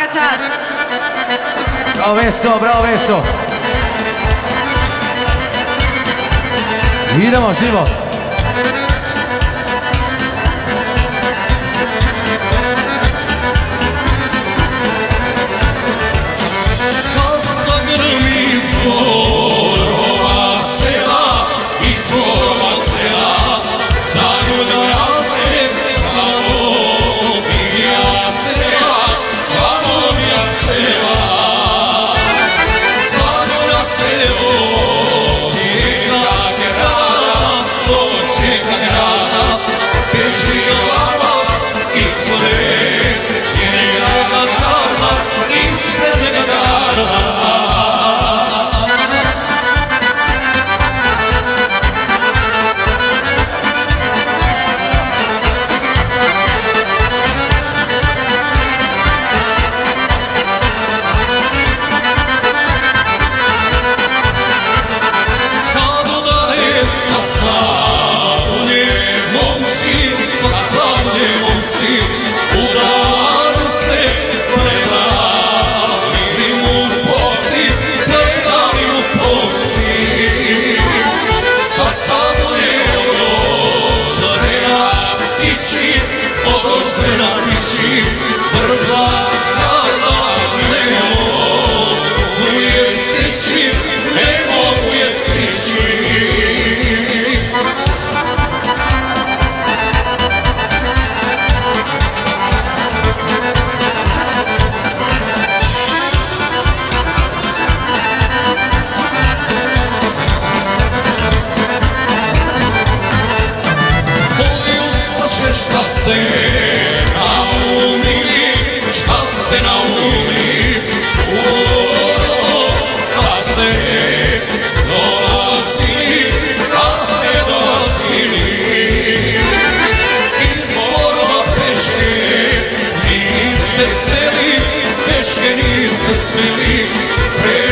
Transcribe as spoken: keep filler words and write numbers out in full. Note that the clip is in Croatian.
čast. Bravo Veso, bravo Veso. Idemo, živo. Kad zagrmi zborova sela, iz zborova sela, zaljulja se Slavonija sela, Slavonija sela. Zaljulja selo, Osijeka grada, Osijeka grada, Peči glavaš ispred njega grada, ispred njega grada. Šta ste naumili, šta ste naumili, uro, kad ste dolazili, kad ste dolazili, iz Borova peške niste seli, peške niste smeli,